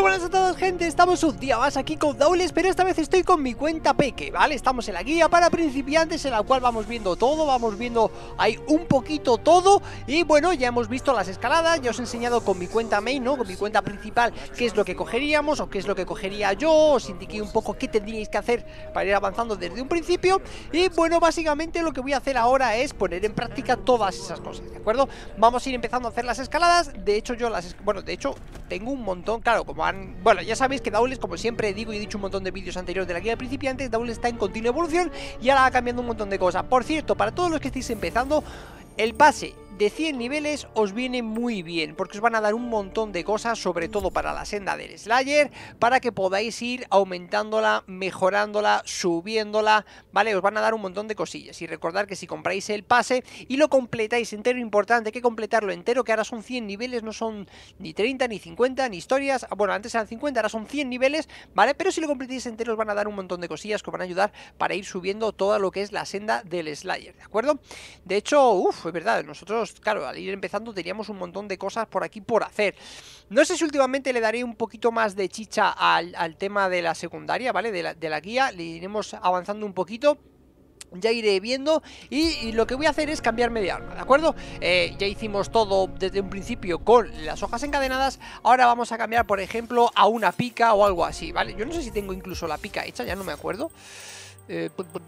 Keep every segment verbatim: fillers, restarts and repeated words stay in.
buenas a todos, gente, estamos un día más aquí con Daules, pero esta vez estoy con mi cuenta Peque, ¿vale? Estamos en la guía para principiantes en la cual vamos viendo todo, vamos viendo ahí un poquito todo. Y bueno, ya hemos visto las escaladas, ya os he enseñado con mi cuenta main, ¿no? Con mi cuenta principal, qué es lo que cogeríamos o qué es lo que cogería yo. Os indiqué un poco qué tendríais que hacer para ir avanzando desde un principio. Y bueno, básicamente lo que voy a hacer ahora es poner en práctica todas esas cosas, ¿de acuerdo? Vamos a ir empezando a hacer las escaladas. De hecho, yo las... Bueno, de hecho, tengo un montón, claro, como han... Bueno, ya sabéis que Daules, como siempre digo y he dicho un montón de vídeos anteriores de la guía de principiantes, Daules está en continua evolución y ahora va cambiando un montón de cosas. Por cierto, para todos los que estéis empezando, el pase de cien niveles os viene muy bien, porque os van a dar un montón de cosas, sobre todo para la senda del Slayer, para que podáis ir aumentándola, mejorándola, subiéndola, ¿vale? Os van a dar un montón de cosillas. Y recordad que si compráis el pase y lo completáis entero, importante que completarlo entero, que ahora son cien niveles, no son ni treinta, ni cincuenta, ni historias. Bueno, antes eran cincuenta, ahora son cien niveles, ¿vale? Pero si lo completáis entero os van a dar un montón de cosillas que os van a ayudar para ir subiendo todo lo que es la senda del Slayer, ¿de acuerdo? De hecho, uff, es verdad, nosotros... Claro, al ir empezando teníamos un montón de cosas por aquí por hacer. No sé si últimamente le daré un poquito más de chicha al, al tema de la secundaria, ¿vale? De la, de la guía, le iremos avanzando un poquito. Ya iré viendo y, y lo que voy a hacer es cambiarme de arma, ¿de acuerdo? Eh, ya hicimos todo desde un principio con las hojas encadenadas. Ahora vamos a cambiar, por ejemplo, a una pica o algo así, ¿vale? Yo no sé si tengo incluso la pica hecha, ya no me acuerdo. Eh...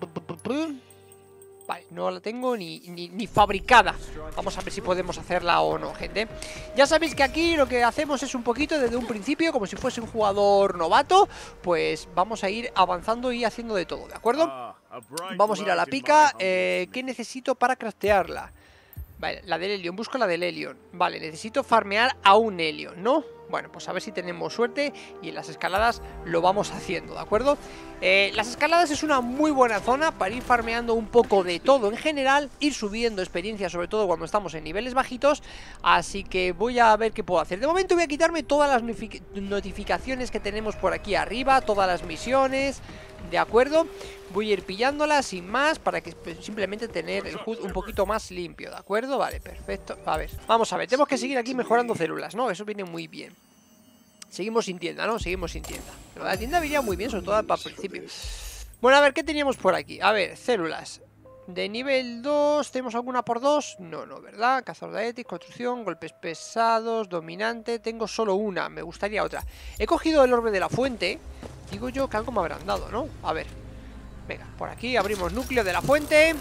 Vale, no la tengo ni, ni, ni fabricada. Vamos a ver si podemos hacerla o no, gente. Ya sabéis que aquí lo que hacemos es un poquito desde un principio, como si fuese un jugador novato. Pues vamos a ir avanzando y haciendo de todo, ¿de acuerdo? Vamos a ir a la pica. eh, ¿Qué necesito para craftearla? Vale, la del Helion, busco la del Helion. Vale, necesito farmear a un Helion, ¿no? Bueno, pues a ver si tenemos suerte y en las escaladas lo vamos haciendo, ¿de acuerdo? Eh, las escaladas es una muy buena zona para ir farmeando un poco de todo en general, ir subiendo experiencia, sobre todo cuando estamos en niveles bajitos. Así que voy a ver qué puedo hacer. De momento voy a quitarme todas las notificaciones que tenemos por aquí arriba, todas las misiones, ¿de acuerdo? Voy a ir pillándolas sin más para que simplemente tener el H U D un poquito más limpio, ¿de acuerdo? Vale, perfecto. A ver, vamos a ver, tenemos que seguir aquí mejorando células, ¿no? Eso viene muy bien. Seguimos sin tienda, ¿no? Seguimos sin tienda. Pero la tienda venía muy bien, sobre todo para el principio. Bueno, a ver, ¿qué teníamos por aquí? A ver, células. De nivel dos, ¿tenemos alguna por dos? No, no, ¿verdad? Cazador de Etis, construcción, golpes pesados, dominante. Tengo solo una, me gustaría otra. He cogido el orbe de la fuente. Digo yo que algo me habrán dado, ¿no? A ver. Venga, por aquí abrimos núcleo de la fuente.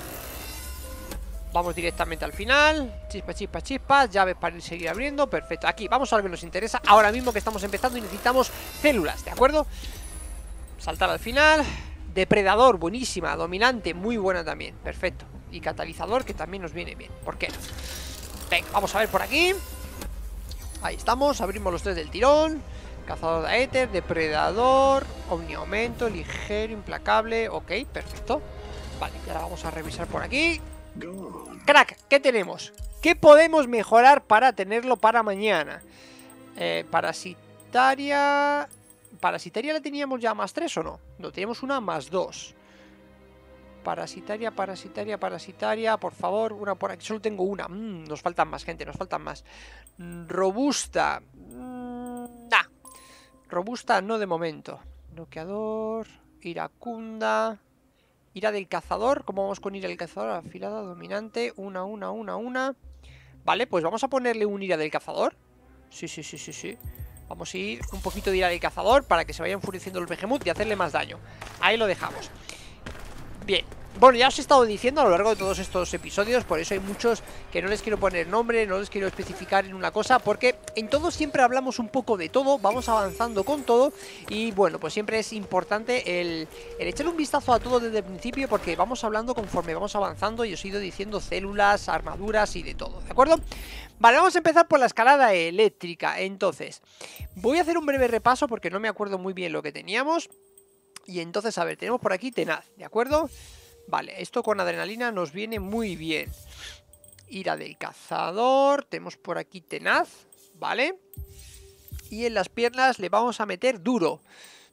Vamos directamente al final. Chispas, chispas, chispas. Llaves para ir seguir abriendo. Perfecto. Aquí vamos a lo que nos interesa. Ahora mismo que estamos empezando y necesitamos células, ¿de acuerdo? Saltar al final. Depredador, buenísima. Dominante, muy buena también. Perfecto. Y catalizador, que también nos viene bien. ¿Por qué no? Venga, vamos a ver por aquí. Ahí estamos. Abrimos los tres del tirón. Cazador de éter, depredador, omniaumento, ligero, implacable. Ok, perfecto. Vale, y ahora vamos a revisar por aquí. Crack, ¿qué tenemos? ¿Qué podemos mejorar para tenerlo para mañana? Eh, parasitaria... ¿Parasitaria la teníamos ya más tres o no? No, teníamos una más dos. Parasitaria, parasitaria, parasitaria. Por favor, una por aquí. Solo tengo una. Mm, nos faltan más, gente, nos faltan más. Robusta. Mm, nah. Robusta no de momento. Bloqueador. Iracunda. Ira del cazador. ¿Cómo vamos con ira del cazador? Afilada, dominante. Una, una, una, una. Vale, pues vamos a ponerle un ira del cazador. Sí, sí, sí, sí, sí. Vamos a ir un poquito de ira del cazador para que se vaya enfureciendo el Behemoth y hacerle más daño. Ahí lo dejamos. Bien. Bueno, ya os he estado diciendo a lo largo de todos estos episodios, por eso hay muchos que no les quiero poner nombre, no les quiero especificar en una cosa, porque en todo siempre hablamos un poco de todo, vamos avanzando con todo y bueno, pues siempre es importante el, el echar un vistazo a todo desde el principio, porque vamos hablando conforme vamos avanzando y os he ido diciendo células, armaduras y de todo, ¿de acuerdo? Vale, vamos a empezar por la escalada eléctrica. Entonces, voy a hacer un breve repaso porque no me acuerdo muy bien lo que teníamos. Y entonces, a ver, tenemos por aquí tenaz, ¿de acuerdo? Vale, esto con adrenalina nos viene muy bien. Ira del cazador. Tenemos por aquí tenaz, ¿vale? Y en las piernas le vamos a meter duro.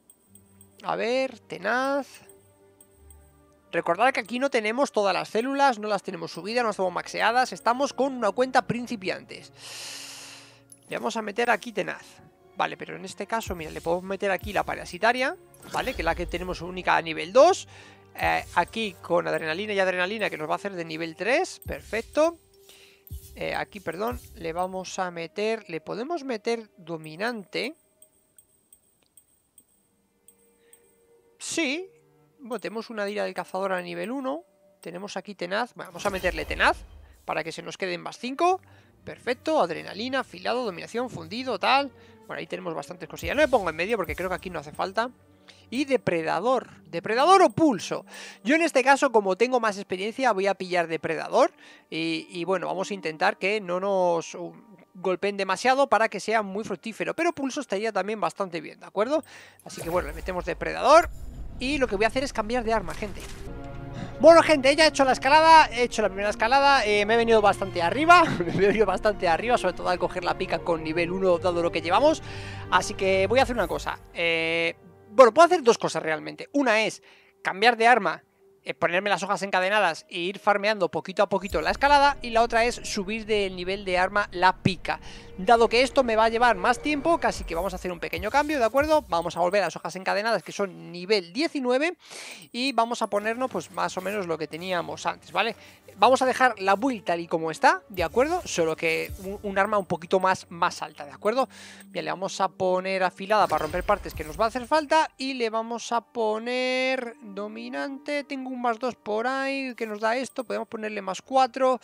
A ver, tenaz. Recordad que aquí no tenemos todas las células, no las tenemos subidas, no las tenemos maxeadas. Estamos con una cuenta principiantes. Le vamos a meter aquí tenaz. Vale, pero en este caso, mira, le podemos meter aquí la parasitaria, ¿vale? Que es la que tenemos única a nivel dos. eh, Aquí con adrenalina y adrenalina, que nos va a hacer de nivel tres. Perfecto. eh, Aquí, perdón, le vamos a meter... Le podemos meter dominante. Sí. Bueno, tenemos una Dira del Cazador a nivel uno. Tenemos aquí tenaz. Bueno, vamos a meterle tenaz para que se nos queden más cinco. Perfecto, adrenalina, afilado, dominación, fundido, tal. Bueno, ahí tenemos bastantes cosillas. No me pongo en medio porque creo que aquí no hace falta. Y depredador. ¿Depredador o pulso? Yo en este caso, como tengo más experiencia, voy a pillar depredador. Y, y bueno, vamos a intentar que no nos uh, golpeen demasiado para que sea muy fructífero. Pero pulso estaría también bastante bien, ¿de acuerdo? Así que bueno, le metemos depredador. Y lo que voy a hacer es cambiar de arma, gente. Bueno, gente, ya he hecho la escalada, he hecho la primera escalada, eh, me he venido bastante arriba, me he venido bastante arriba, sobre todo al coger la pica con nivel uno, dado lo que llevamos. Así que voy a hacer una cosa, eh, bueno, puedo hacer dos cosas realmente. Una es cambiar de arma, eh, ponerme las hojas encadenadas e ir farmeando poquito a poquito la escalada. Y la otra es subir del nivel de arma la pica. Dado que esto me va a llevar más tiempo, casi que vamos a hacer un pequeño cambio, ¿de acuerdo? Vamos a volver a las hojas encadenadas, que son nivel diecinueve, y vamos a ponernos pues más o menos lo que teníamos antes, ¿vale? Vamos a dejar la build tal y como está, ¿de acuerdo? Solo que un, un arma un poquito más, más alta, ¿de acuerdo? Bien, le vamos a poner afilada para romper partes que nos va a hacer falta, y le vamos a poner dominante. Tengo un más dos por ahí que nos da esto, podemos ponerle más cuatro...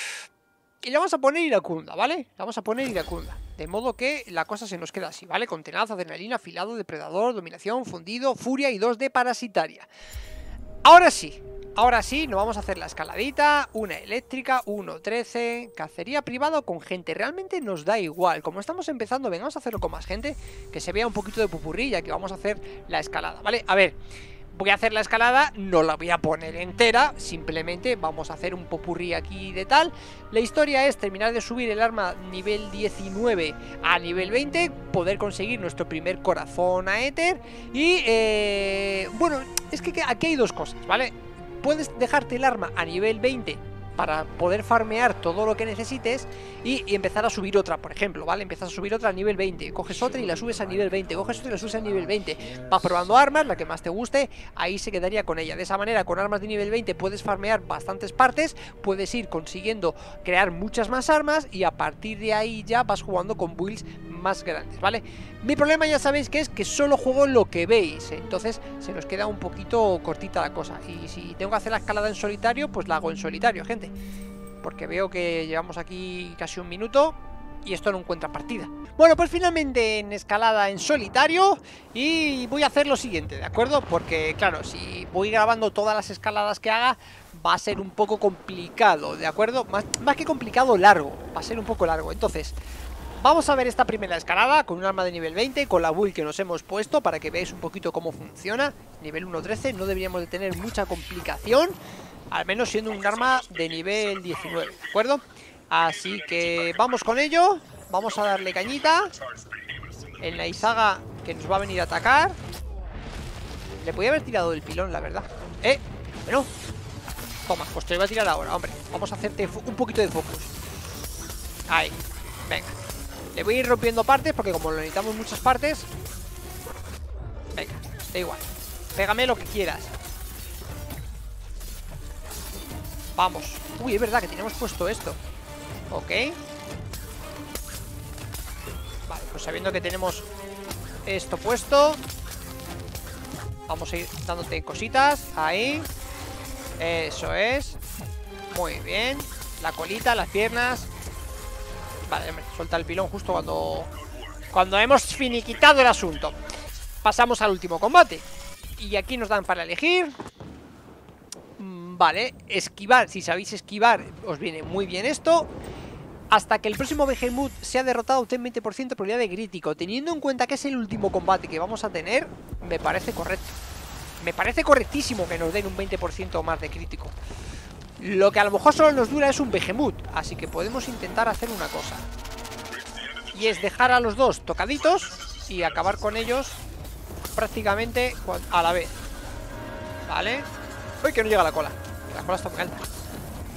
Y le vamos a poner iracunda, ¿vale? Le vamos a poner iracunda. De modo que la cosa se nos queda así, ¿vale? Con tenaz, adrenalina, afilado, depredador, dominación, fundido, furia y dos de parasitaria. Ahora sí, ahora sí, nos vamos a hacer la escaladita. Una eléctrica, uno trece, cacería privado con gente. Realmente nos da igual. Como estamos empezando, vengamos a hacerlo con más gente, que se vea un poquito de pupurrilla, que vamos a hacer la escalada, ¿vale? A ver... Voy a hacer la escalada, no la voy a poner entera, simplemente vamos a hacer un popurrí aquí de tal. La historia es terminar de subir el arma nivel diecinueve a nivel veinte, poder conseguir nuestro primer corazón a éter. Y, eh, bueno, es que aquí hay dos cosas, ¿vale? Puedes dejarte el arma a nivel veinte para poder farmear todo lo que necesites y, y empezar a subir otra, por ejemplo, ¿vale? Empiezas a subir otra a nivel veinte, coges otra y la subes a nivel veinte, coges otra y la subes a nivel veinte, vas probando armas, la que más te guste, ahí se quedaría con ella. De esa manera, con armas de nivel veinte puedes farmear bastantes partes, puedes ir consiguiendo crear muchas más armas y a partir de ahí ya vas jugando con builds más grandes, ¿vale? Mi problema ya sabéis que es que solo juego lo que veis, entonces se nos queda un poquito cortita la cosa. Y si tengo que hacer la escalada en solitario, pues la hago en solitario, gente, porque veo que llevamos aquí casi un minuto y esto no encuentra partida. Bueno, pues finalmente en escalada en solitario, y voy a hacer lo siguiente, ¿de acuerdo? Porque claro, si voy grabando todas las escaladas que haga va a ser un poco complicado, ¿de acuerdo? Más, más que complicado, largo, va a ser un poco largo. Entonces vamos a ver esta primera escalada con un arma de nivel veinte, con la build que nos hemos puesto, para que veáis un poquito cómo funciona. Nivel uno trece, no deberíamos de tener mucha complicación, al menos siendo un arma de nivel diecinueve, ¿de acuerdo? Así que vamos con ello, vamos a darle cañita. El Naisaga que nos va a venir a atacar. Le podía haber tirado del pilón, la verdad. Eh, bueno, toma, pues te lo voy a tirar ahora, hombre. Vamos a hacerte un poquito de focus. Ahí, venga. Le voy a ir rompiendo partes porque como lo necesitamos muchas partes. Venga, da igual. Pégame lo que quieras. Vamos. Uy, es verdad que teníamos puesto esto. Ok. Vale, pues sabiendo que tenemos esto puesto, vamos a ir dándote cositas. Ahí. Eso es. Muy bien. La colita, las piernas. Vale, hombre, suelta el pilón justo cuando Cuando hemos finiquitado el asunto. Pasamos al último combate. Y aquí nos dan para elegir. Vale, esquivar. Si sabéis esquivar, os viene muy bien esto. Hasta que el próximo Behemoth sea derrotado, obtén veinte por ciento de probabilidad de crítico. Teniendo en cuenta que es el último combate que vamos a tener, me parece correcto. Me parece correctísimo que nos den un veinte por ciento más de crítico. Lo que a lo mejor solo nos dura es un Behemoth. Así que podemos intentar hacer una cosa. Y es dejar a los dos tocaditos y acabar con ellos prácticamente a la vez. Vale. Uy, que no llega la cola. La cola está muy alta.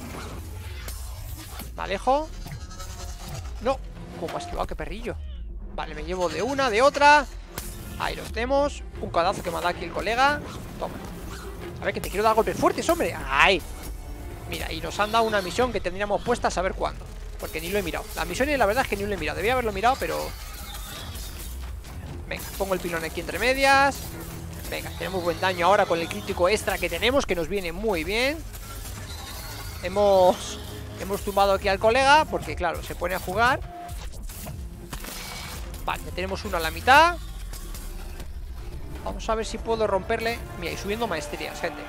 Me alejo. No. ¿Cómo ha esquivado? Qué perrillo. Vale, me llevo de una, de otra. Ahí los tenemos. Un codazo que me ha dado aquí el colega. Toma. A ver, que te quiero dar golpes fuertes, hombre. Ahí. Mira, y nos han dado una misión que tendríamos puesta a saber cuándo. Porque ni lo he mirado. La misión, la verdad es que ni lo he mirado. Debía haberlo mirado, pero... Venga, pongo el pilón aquí entre medias. Venga, tenemos buen daño ahora con el crítico extra que tenemos, que nos viene muy bien. Hemos... Hemos tumbado aquí al colega, porque claro, se pone a jugar. Vale, tenemos uno a la mitad. Vamos a ver si puedo romperle. Mira, y subiendo maestrías, gente.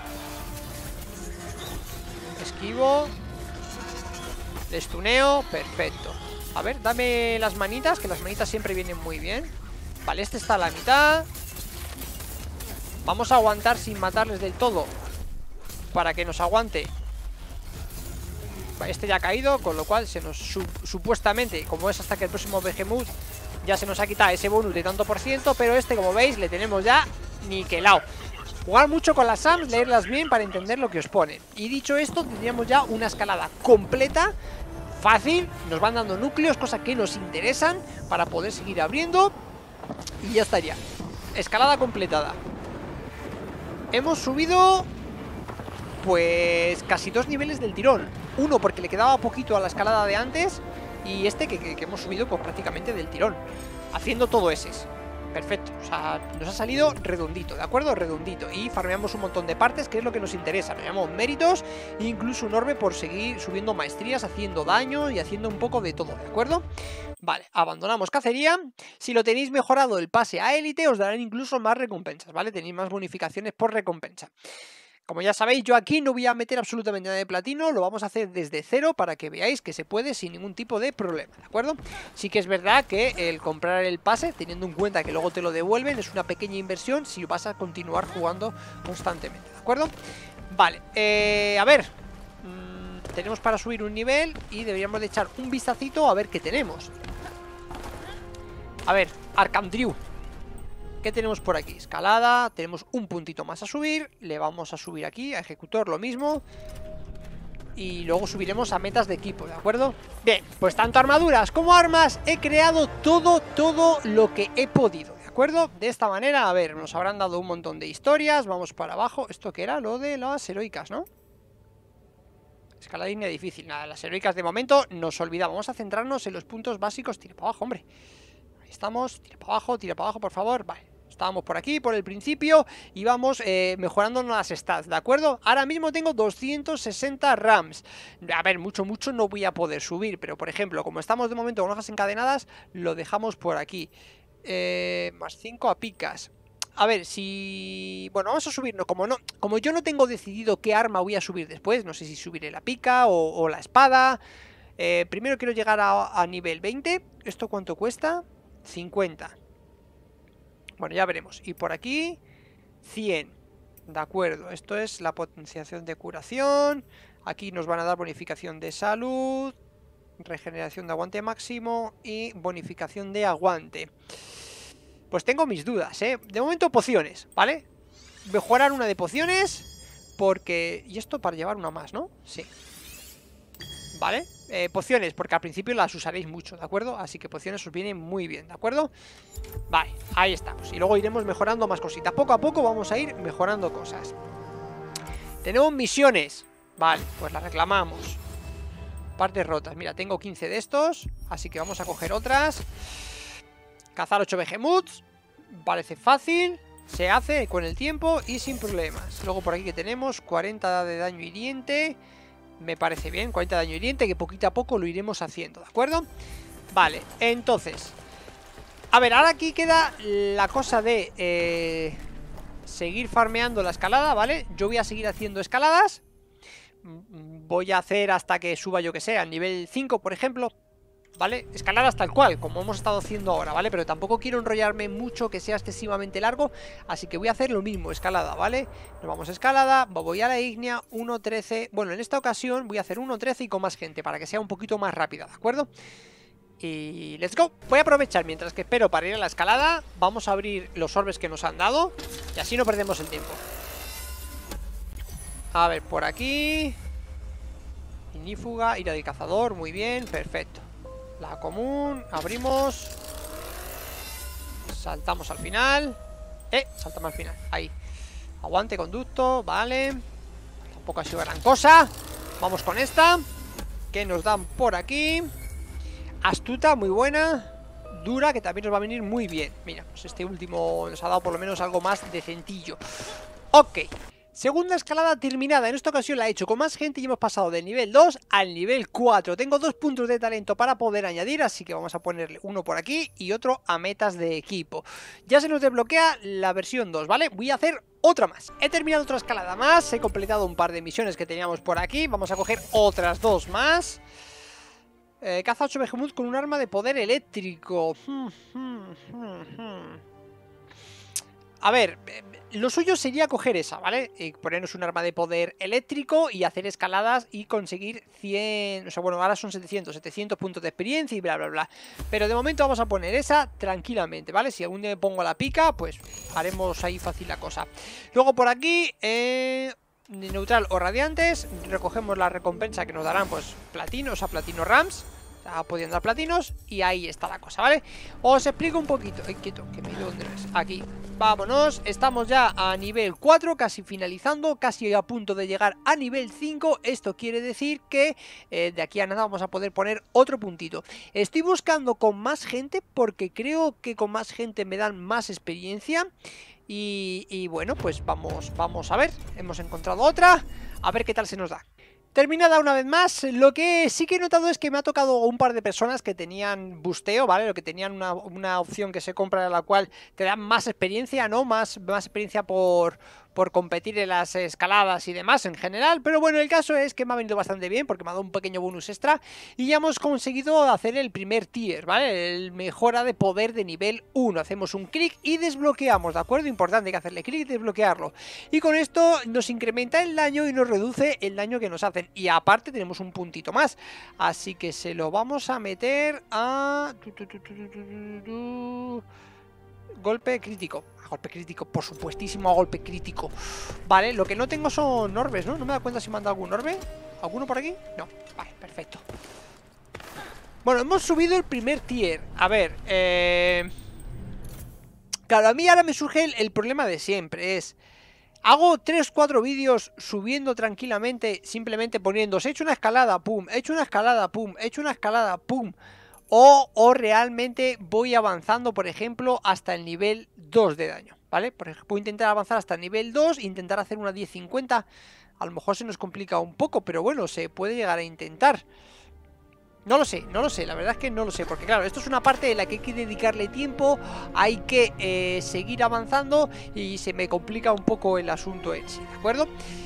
Esquivo. Le stuneo, perfecto. A ver, dame las manitas, que las manitas siempre vienen muy bien. Vale, este está a la mitad. Vamos a aguantar sin matarles del todo, para que nos aguante. Este ya ha caído, con lo cual se nos su supuestamente, como es hasta que el próximo Behemoth, ya se nos ha quitado ese bonus de tanto por ciento. Pero este, como veis, le tenemos ya niquelado. Jugar mucho con las S A Ms, leerlas bien para entender lo que os ponen. Y dicho esto, tendríamos ya una escalada completa, fácil. Nos van dando núcleos, cosas que nos interesan, para poder seguir abriendo. Y ya estaría. Escalada completada. Hemos subido... pues casi dos niveles del tirón. Uno porque le quedaba poquito a la escalada de antes, y este que, que, que hemos subido pues prácticamente del tirón, haciendo todo ese. Perfecto, o sea, nos ha salido redondito, ¿de acuerdo? Redondito. Y farmeamos un montón de partes, que es lo que nos interesa. Nos llamamos méritos, e incluso un orbe por seguir subiendo maestrías, haciendo daño y haciendo un poco de todo, ¿de acuerdo? Vale, abandonamos cacería. Si lo tenéis mejorado el pase a élite, os darán incluso más recompensas, ¿vale? Tenéis más bonificaciones por recompensa. Como ya sabéis, yo aquí no voy a meter absolutamente nada de platino, lo vamos a hacer desde cero para que veáis que se puede sin ningún tipo de problema, ¿de acuerdo? Sí que es verdad que el comprar el pase, teniendo en cuenta que luego te lo devuelven, es una pequeña inversión si vas a continuar jugando constantemente, ¿de acuerdo? Vale, eh, a ver, mmm, tenemos para subir un nivel y deberíamos de echar un vistacito a ver qué tenemos. A ver, Arcandrew. ¿Qué tenemos por aquí? Escalada, tenemos un puntito más a subir. Le vamos a subir aquí, a ejecutor lo mismo. Y luego subiremos a metas de equipo, ¿de acuerdo? Bien, pues tanto armaduras como armas he creado todo, todo lo que he podido, ¿de acuerdo? De esta manera, a ver, nos habrán dado un montón de historias. Vamos para abajo, esto que era lo de las heroicas, ¿no? Escaladina difícil, nada, las heroicas de momento nos olvidamos. Vamos a centrarnos en los puntos básicos. Tira para abajo, hombre. Ahí estamos, tira para abajo, tira para abajo, por favor, vale. Estábamos por aquí, por el principio, y vamos eh, mejorando las stats, ¿de acuerdo? Ahora mismo tengo doscientos sesenta rams. A ver, mucho, mucho no voy a poder subir, pero por ejemplo, como estamos de momento con hojas encadenadas, lo dejamos por aquí. Eh, más cinco a picas. A ver, si... Bueno, vamos a subirnos, como no, como yo no tengo decidido qué arma voy a subir después, no sé si subiré la pica o, o la espada. Eh, primero quiero llegar a, a nivel veinte. ¿Esto cuánto cuesta? cincuenta. Bueno, ya veremos. Y por aquí, cien. De acuerdo, esto es la potenciación de curación. Aquí nos van a dar bonificación de salud, regeneración de aguante máximo y bonificación de aguante. Pues tengo mis dudas, ¿eh? De momento pociones, ¿vale? Mejorar una de pociones, porque... Y esto para llevar una más, ¿no? Sí. ¿Vale? Eh, pociones, porque al principio las usaréis mucho, ¿de acuerdo? Así que pociones os vienen muy bien, ¿de acuerdo? Vale, ahí estamos. Y luego iremos mejorando más cositas. Poco a poco vamos a ir mejorando cosas. Tenemos misiones. Vale, pues las reclamamos. Partes rotas. Mira, tengo quince de estos, así que vamos a coger otras. Cazar ocho Behemoths. Parece fácil. Se hace con el tiempo y sin problemas. Luego por aquí que tenemos cuarenta de daño hiriente. Me parece bien, cuarenta de daño hiriente, que poquito a poco lo iremos haciendo, ¿de acuerdo? Vale, entonces, a ver, ahora aquí queda la cosa de eh, seguir farmeando la escalada, ¿vale? Yo voy a seguir haciendo escaladas. Voy a hacer hasta que suba, yo que sé, al nivel cinco, por ejemplo, ¿vale? Escaladas tal cual, como hemos estado haciendo ahora, ¿vale? Pero tampoco quiero enrollarme mucho, que sea excesivamente largo, así que voy a hacer lo mismo, escalada, ¿vale? Nos vamos a escalada, voy a la ígnea, uno trece. Bueno, en esta ocasión voy a hacer uno trece y con más gente, para que sea un poquito más rápida, ¿de acuerdo? Y let's go. Voy a aprovechar mientras que espero para ir a la escalada. Vamos a abrir los orbes que nos han dado, y así no perdemos el tiempo. A ver, por aquí Ignífuga, ira del cazador, muy bien, perfecto. La común, abrimos. saltamos al final. Eh, saltamos al final, ahí. Aguante, conducto, vale. Tampoco ha sido gran cosa. Vamos con esta. ¿Qué nos dan por aquí? Astuta, muy buena. Dura, que también nos va a venir muy bien. Mira, pues este último nos ha dado por lo menos algo más decentillo. Ok. Segunda escalada terminada, en esta ocasión la he hecho con más gente y hemos pasado del nivel dos al nivel cuatro. Tengo dos puntos de talento para poder añadir, así que vamos a ponerle uno por aquí y otro a metas de equipo. Ya se nos desbloquea la versión dos, ¿vale? Voy a hacer otra más. He terminado otra escalada más, he completado un par de misiones que teníamos por aquí. Vamos a coger otras dos más. Eh, caza ocho Behemoth con un arma de poder eléctrico. Hmm, hmm, hmm, hmm. A ver, lo suyo sería coger esa, ¿vale? Y ponernos un arma de poder eléctrico y hacer escaladas y conseguir cien... O sea, bueno, ahora son setecientos, setecientos puntos de experiencia y bla, bla, bla. Pero de momento vamos a poner esa tranquilamente, ¿vale? Si algún día me pongo la pica, pues haremos ahí fácil la cosa. Luego por aquí, eh... neutral o radiantes, recogemos la recompensa que nos darán, pues, platinos, o sea, platino rams. Pudiendo dar platinos y ahí está la cosa, ¿vale? Os explico un poquito. Ay, quieto, que me he ido donde no es. Aquí, vámonos. Estamos ya a nivel cuatro, casi finalizando, casi a punto de llegar a nivel cinco. Esto quiere decir que eh, de aquí a nada vamos a poder poner otro puntito. Estoy buscando con más gente porque creo que con más gente me dan más experiencia. Y, y bueno, pues vamos, vamos a ver. Hemos encontrado otra. A ver qué tal se nos da. Terminada una vez más, lo que sí que he notado es que me ha tocado un par de personas que tenían busteo, ¿vale? Lo que tenían una, una opción que se compra en la cual te dan más experiencia, ¿no? Más, más experiencia por, por competir en las escaladas y demás en general. Pero bueno, el caso es que me ha venido bastante bien porque me ha dado un pequeño bonus extra y ya hemos conseguido hacer el primer tier, ¿vale? El mejora de poder de nivel uno. Hacemos un clic y desbloqueamos, ¿de acuerdo? Importante, hay que hacerle clic y desbloquearlo. Y con esto nos incrementa el daño y nos reduce el daño que nos hacen. Y aparte tenemos un puntito más. Así que se lo vamos a meter a... golpe crítico. A golpe crítico, por supuestísimo a golpe crítico. Vale, lo que no tengo son orbes, ¿no? No me da cuenta si me han dado algún orbe. ¿Alguno por aquí? No. Vale, perfecto. Bueno, hemos subido el primer tier. A ver, eh... claro, a mí ahora me surge el, el problema de siempre. Es... hago tres cuatro vídeos subiendo tranquilamente, simplemente poniendo, he hecho una escalada, pum, he hecho una escalada, pum, he hecho una escalada, pum. O, o realmente voy avanzando, por ejemplo, hasta el nivel dos de daño, ¿vale? Por ejemplo, voy a intentar avanzar hasta el nivel dos, intentar hacer una diez cincuenta. A lo mejor se nos complica un poco, pero bueno, se puede llegar a intentar. No lo sé, no lo sé, la verdad es que no lo sé. Porque claro, esto es una parte en la que hay que dedicarle tiempo. Hay que eh, seguir avanzando y se me complica un poco el asunto en sí, ¿de acuerdo?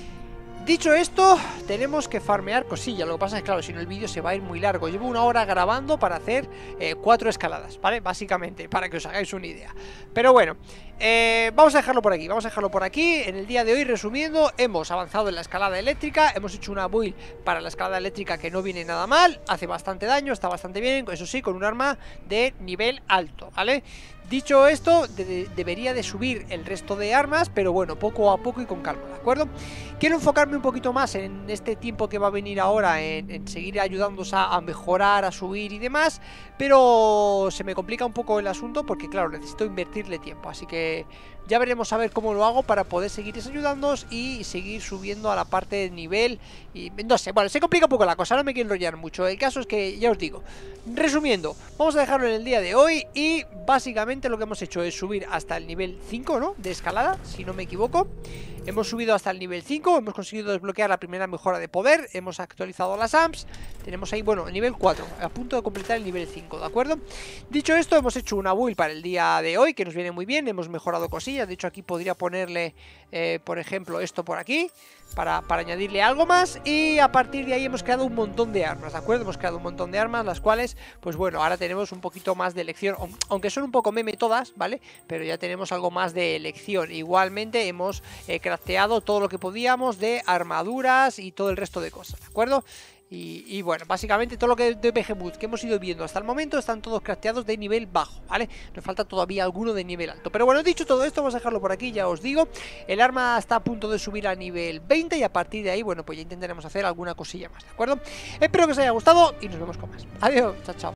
Dicho esto, tenemos que farmear cosillas. Lo que pasa es que claro, si no el vídeo se va a ir muy largo. Llevo una hora grabando para hacer eh, cuatro escaladas, ¿vale? Básicamente, para que os hagáis una idea. Pero bueno, eh, vamos a dejarlo por aquí. Vamos a dejarlo por aquí. En el día de hoy, resumiendo, hemos avanzado en la escalada eléctrica. Hemos hecho una build para la escalada eléctrica que no viene nada mal. Hace bastante daño, está bastante bien. Eso sí, con un arma de nivel alto, ¿vale? Dicho esto, de de debería de subir el resto de armas, pero bueno, poco a poco y con calma, ¿de acuerdo? Quiero enfocarme un poquito más en este tiempo que va a venir ahora, en, en seguir ayudándoos a, a mejorar, a subir y demás, pero se me complica un poco el asunto porque, claro, necesito invertirle tiempo, así que ya veremos a ver cómo lo hago para poder seguir ayudándoos y seguir subiendo a la parte de nivel y no sé, bueno, se complica un poco la cosa, no me quiero enrollar mucho. El caso es que, ya os digo, resumiendo, vamos a dejarlo en el día de hoy y básicamente lo que hemos hecho es subir hasta el nivel cinco, ¿no? De escalada, si no me equivoco. Hemos subido hasta el nivel cinco, hemos conseguido desbloquear la primera mejora de poder, hemos actualizado las A M Ps, tenemos ahí, bueno, el nivel cuatro, a punto de completar el nivel cinco, ¿de acuerdo? Dicho esto, hemos hecho una build para el día de hoy, que nos viene muy bien, hemos mejorado cosillas, de hecho aquí podría ponerle, eh, por ejemplo, esto por aquí, para, para añadirle algo más, y a partir de ahí hemos creado un montón de armas, ¿de acuerdo? Hemos creado un montón de armas, las cuales, pues bueno, ahora tenemos un poquito más de elección, aunque son un poco meme todas, ¿vale? Pero ya tenemos algo más de elección. Igualmente hemos eh, crafteado todo lo que podíamos de armaduras y todo el resto de cosas, ¿de acuerdo? Y, y bueno, básicamente todo lo que de Behemoth que hemos ido viendo hasta el momento están todos crafteados de nivel bajo, ¿vale? Nos falta todavía alguno de nivel alto. Pero bueno, dicho todo esto, vamos a dejarlo por aquí, ya os digo. El arma está a punto de subir a nivel veinte y a partir de ahí, bueno, pues ya intentaremos hacer alguna cosilla más, ¿de acuerdo? Espero que os haya gustado y nos vemos con más. Adiós, chao, chao.